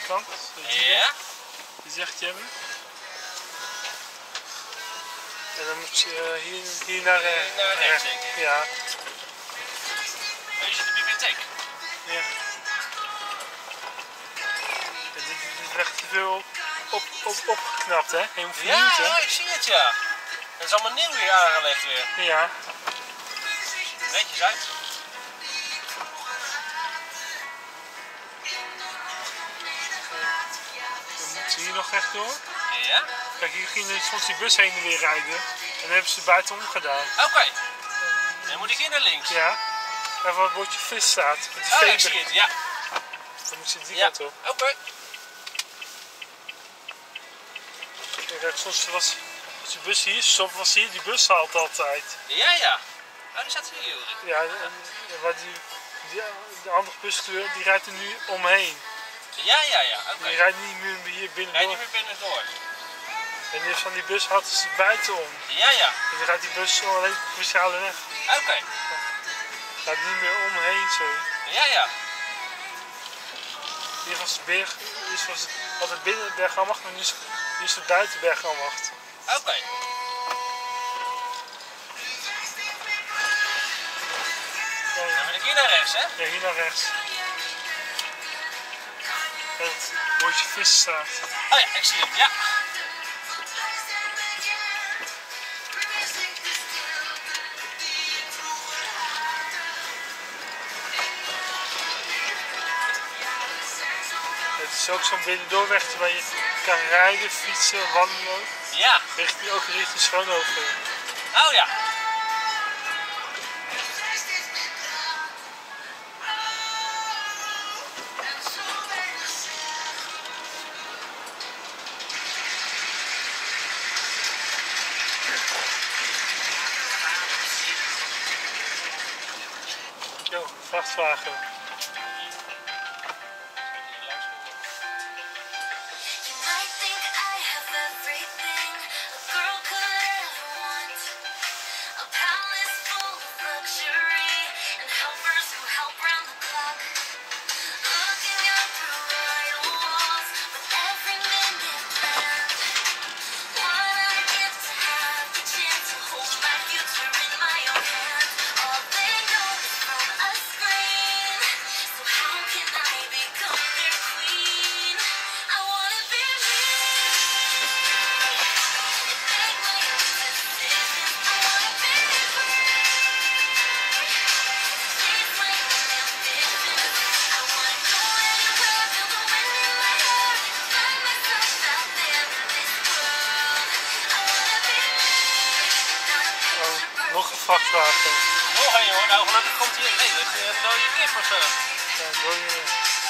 kant. Ja. Die zegt je hebben. En dan moet je hier naar rechts, denk ik. Ja. Hier zit de bibliotheek. Ja. En dit werd te veel opgeknapt, hè? Helemaal vernieuwd, hè? Ja, ik zie het, ja. Dat is allemaal nieuw hier aangelegd weer. Ja. Netjes uit. Dan moeten ze hier nog rechtdoor. Ja. Kijk, hier ging soms die bus heen en weer rijden. En dan hebben ze buitenom gedaan. Oké. Dan moet ik hier naar links. Ja. En waar het bordje vis staat. Met die Oh, veber. ik zie het, ja. Dan moet je die Ja. kant op. Oké. Kijk, soms was die bus hier, soms was hier die bushalte altijd. Ja, ja. Oh, die staat hier. Ja, en waar de andere bus die rijdt er nu omheen. Ja, ja, ja. Oké. Die rijdt niet meer hier binnen Rijdt door. niet meer binnen door. En die van die bus hadden ze buitenom. Ja, ja. En dan gaat die bus alleen de speciale weg. Oké. Gaat niet meer omheen zo. Ja, ja. Hier was de berg, hier was het altijd binnen Bergambacht, maar nu is het buiten Bergambacht. Oké. Dan ben ik hier naar rechts, hè? Ja, hier naar rechts. En het bordje vis staat. Oh ja, ik zie hem, ja. Het is ook zo'n binnendoorweg waar je kan rijden, fietsen, wandelen. Ja. Ook richting Schoonhoven. Oh ja. Jo, vrachtwagen. Nog een vrachtwagen. Nog een hoor, nou gelukkig komt hier. Nee, dat is een dode kip of zo. Ja, een dode.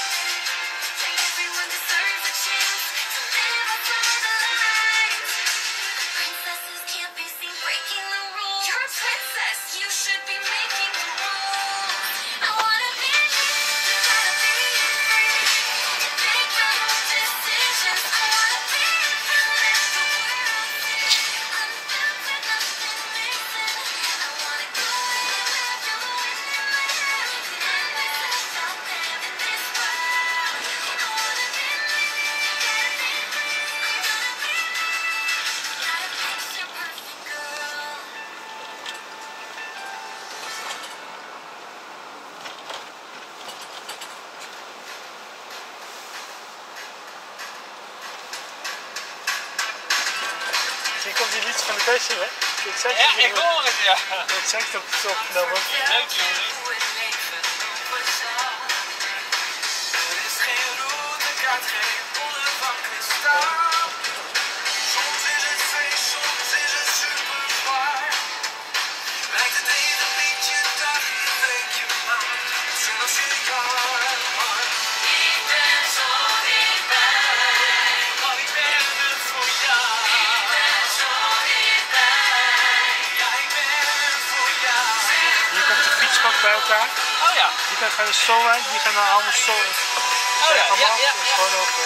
Hier komt die lied van de feestje, hè? Ja, ik hoor het, ja. Ik zeg het op opgenomen. Leuk, jongen. Er is geen routekaart, geen bonnen van kristaal. Soms is het feest, soms is het super zwaar. Lijkt het ene liedje dag, een weekje maand, zelfs een jaar. Maar ik ben zo dichtbij, want ik ben er voor jou. Ik ben zo dichtbij, ja ik ben er voor jou. Hier komt de fietspad bij elkaar. Oh ja. Die gaan naar de Stolwijk, die gaan naar allemaal Stolwijk. Oh ja, ja, ja. Gewoon over.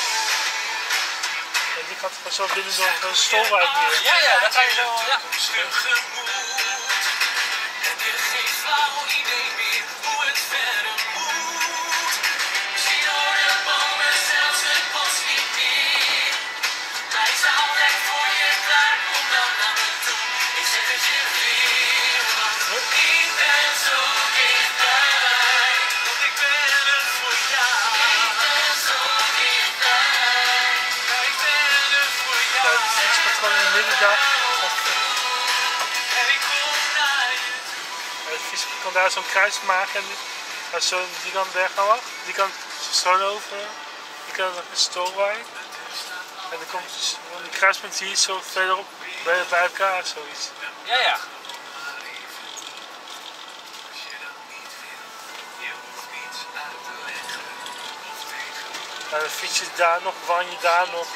En die gaat gewoon zo binnen door de Stolwijk weer. Ja, ja, dat ga je zo, ja. Tegemoet. Heb je geen flauw idee meer hoe het verder moet? Zie door de bomen zelfs middendag. En ik kom naar je. De fiets kan daar zo'n kruis maken en die kan weg af, die kan zo over, die kan nog een stolwijk. En dan komt dus van die kruispunt hier zo verderop bij elkaar zoiets. Ja, ja. En dan fiets je daar nog, wan je daar nog.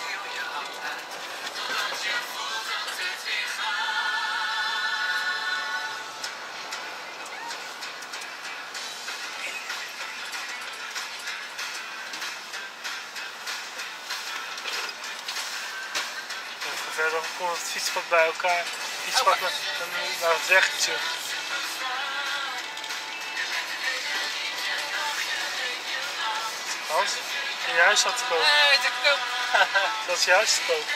Verder komt het fietspad bij elkaar. Fietspad naar het weggetje. Hans, in je huis had te kopen. Nee, dat klopt. Dat is je huis te kopen.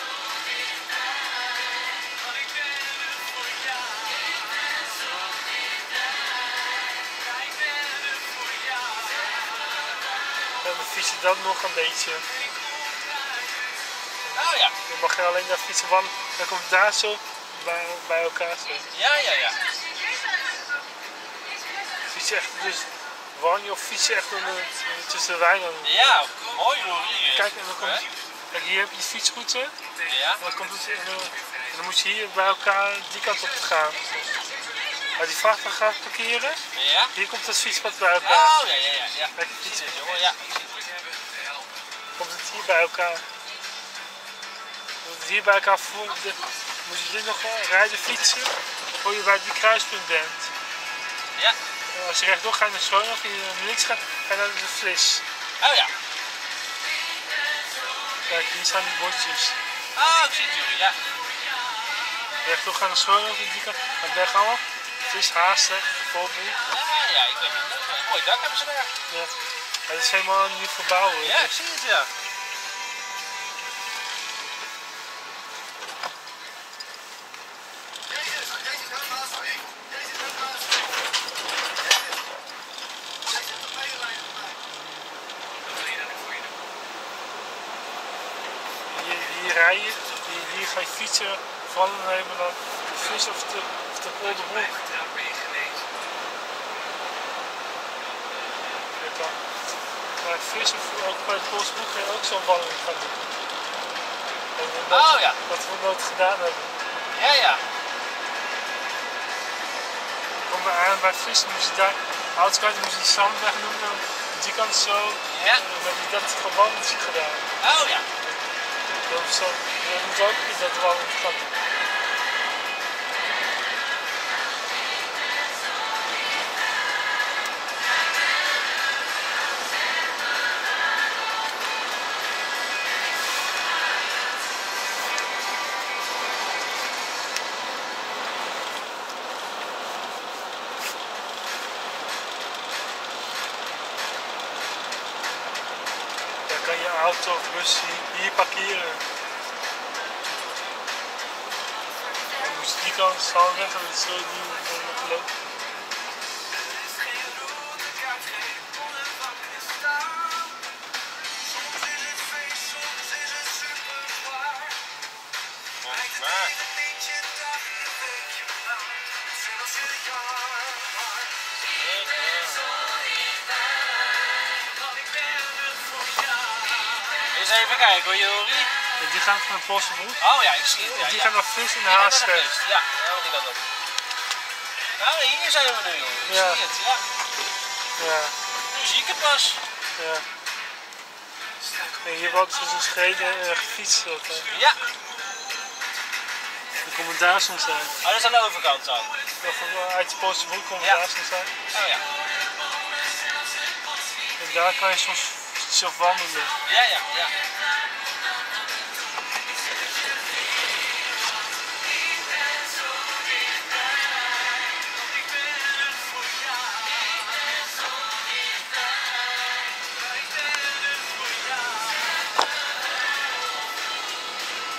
En dan fiets je dan nog een beetje. Oh ja. Dan mag je alleen daar fietsen, want dan komt het daar zo bij elkaar zo. Ja, ja, ja. Fiets je echt dus wanje of fiets je echt tussen de wijn. Ja, mooi hoor hier. Kijk, en dan komt, kijk, hier heb je de fietsroute. Ja. En dan komt het en dan moet je hier bij elkaar die kant op gaan. Als die vrachtwagen gaat parkeren, Ja. hier komt het fietspad bij elkaar. Oh ja, ja, ja. Ja. Kijk, fietsen. Jongen, ja. Komt het hier bij elkaar. Komt het hier bij elkaar voor. Moet je dit nog rijden fietsen voor je bij die kruispunt bent. Ja. En als je rechtdoor gaat naar Schoon of je naar links gaat, ga je naar de Flis. Oh ja. Kijk, hier staan die bordjes. Oh, ik zie het jullie, ja. Rechtdoor gaan naar Schoon of die kant. Maar weg allemaal. Flis, Haastig, Volbroek. Ah ja, ik weet niet. Mooi dak hebben ze daar. Ja. Het is helemaal een nieuw verbouw. Hoor. Ja, ik zie het, ja. Hier rij je, hier ga je fietsen, vallen nemen naar de Flis of de Polderbroek. Bij de Flis of ook bij de Polderbroek ga je ook zo'n wandeling gaan doen. Oh ja. Wat we nooit gedaan hebben. Ja, ja. Kom maar aan bij Flis, dan moet je daar, oudsluit, dan moet je die zandweg noemen, die kant zo. Ja. En dan heb je dat gewandeld gedaan. Oh ja. Je moet ook niet dat wandelen gaan doen. Dan kan je auto of bus hier parkeren. Dan moet je die kant staan weg en dan zul je die nog lopen. Eens even kijken hoor, Jori. Die gaan naar Polderbroek. Oh ja, ik zie het. Ja, Die ja. gaan naar Flis in de Die gaan naar Haasweg. de kust. Ja, helemaal die kant op. Nou, hier zijn we nu, joh. Ik Ja. zie het, ja. Ja, Nu zie ik het pas. ja. En hier wordt dus een schreden en gefietst. Ja. Dan komen daar soms uit. Oh, dat is aan de overkant dan. Of uit de Polderbroek komen Ja. daar soms uit. Oh ja. En daar kan je soms zelf wandelen. Ja, ja, ja.